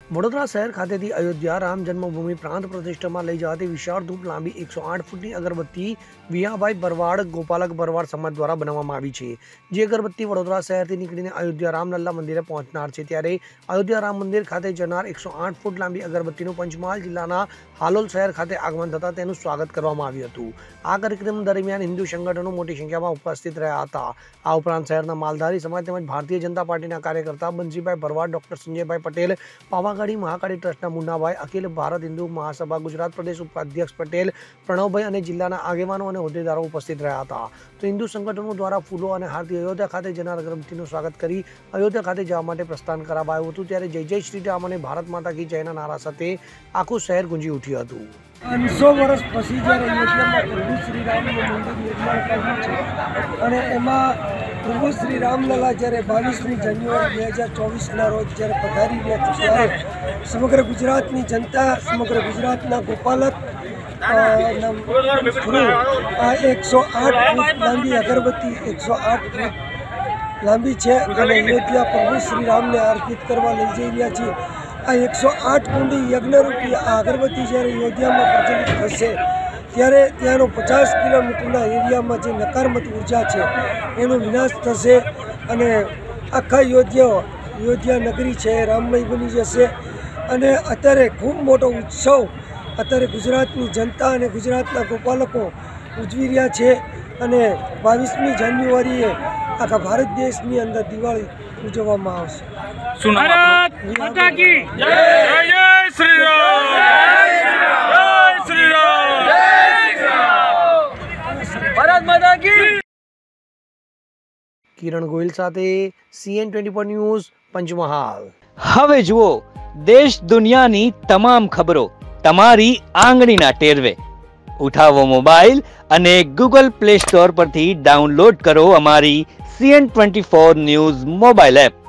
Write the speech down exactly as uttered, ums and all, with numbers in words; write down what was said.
વડોદરા શહેર ખાતેથી અયોધ્યા રામ જન્મભૂમિ પ્રાંત પ્રતિષ્ઠામાં લઈ જવાતી વિશાળ ધૂપ લાંબી એકસો આઠ ફૂટની અગરબત્તી વિયાભાઈ ભરવાડ ગોપાલક ભરવાડ સમાજ દ્વારા બનાવવામાં આવી છે। જે અગરબત્તી વડોદરા શહેરથી નીકળીને અયોધ્યા રામલલ્લા મંદિરે પહોંચનાર છે, ત્યારે અયોધ્યા રામ મંદિર ખાતે જનાર એકસો આઠ ફૂટ લાંબી અગરબત્તીનું પંચમહાલ જિલ્લાના હાલોલ શહેર ખાતે આગમન થતાં તેનું સ્વાગત કરવામાં આવ્યું હતું। આ કાર્યક્રમ દરમિયાન હિન્દુ સંગઠનો મોટી સંખ્યામાં ઉપસ્થિત રહ્યા હતા। આ ઉપરાંત શહેરના માલધારી સમાજ તેમજ ભારતીય જનતા પાર્ટીના કાર્યકર્તા બંસીભાઈ ભરવાડ, ડોક્ટર સંજયભાઈ પટેલ, પાવાગઢ મહાકાળી ટ્રસ્ટના મુન્નાભાઈ, અખિલ ભારત હિન્દુ મહાસભા ગુજરાત પ્રદેશ ઉપાધ્યક્ષ પટેલ પ્રણવભાઈ અને જિલ્લાના આગેવાનો અને હોદ્દેદારો ઉપસ્થિત રહ્યા હતા। તો હિન્દુ સંગઠનો દ્વારા ફૂલો અને હારથી અયોધ્યા ખાતે જનાર અગરબત્તીનું સ્વાગત કરી અયોધ્યા ખાતે જવા માટે પ્રસ્થાન કરાવાયું હતું। ત્યારે જય જય શ્રી રામ અને ભારત માતા કી જયના નારા સાથે આખું શહેર ગુંજી ઉઠ્યું હતું। પાંચસો વર્ષ પછી જ્યારે અયોધ્યામાં પ્રભુ શ્રી રામનું મંદિર નિર્માણ કર્યું છે અને એમાં પ્રભુ શ્રી રામલલા જ્યારે બાવીસમી જાન્યુઆરી બે હજાર ચોવીસના રોજ જ્યારે પધારી રહ્યા છે, ત્યારે સમગ્ર ગુજરાતની જનતા, સમગ્ર ગુજરાતના ગોપાલક આ એકસો આઠ ફૂટ લાંબી અગરબત્તી એકસો આઠ ફૂટ લાંબી છે અને અયોધ્યા પ્રભુ શ્રી રામને અર્પિત કરવા લઈ જઈ રહ્યા છીએ। આ એકસો આઠ કુંડી યજ્ઞરૂપી આ અગરબત્તી જ્યારે અયોધ્યામાં પ્રચલિત થશે, ત્યારે ત્યાંનો પચાસ કિલોમીટરના એરિયામાં જે નકારાત્મક ઉર્જા છે એનો વિનાશ થશે અને આખા અયોધ્યા અયોધ્યા નગરી છે રામમય બની જશે। અને અત્યારે ખૂબ મોટો ઉત્સવ અત્યારે ગુજરાતની જનતા અને ગુજરાતના ગોપાલકો ઉજવી રહ્યા છે અને બાવીસમી જાન્યુઆરીએ આખા ભારત દેશની અંદર દિવાળી ઉજવવામાં આવશે। ભારત માતા કી જય, જય શ્રી રામ, જય શ્રી રામ, ભારત માતા કી। કિરણ ગોયલ સાથે CN twenty four news, Panchmahal. હવે જુઓ દેશ દુનિયાની તમામ ખબરો તમારી આંગળીના ટેરવે। ઉઠાવો મોબાઈલ અને ગૂગલ પ્લે સ્ટોર પરથી ડાઉનલોડ કરો અમારી CN twenty four news mobile app.